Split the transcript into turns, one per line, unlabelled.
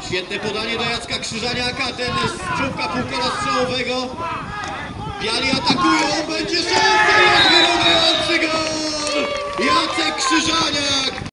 Świetne podanie do Jacka Krzyżaniaka, ten z czubka półkoła strzałowego. Biali atakują, będzie szansa, jest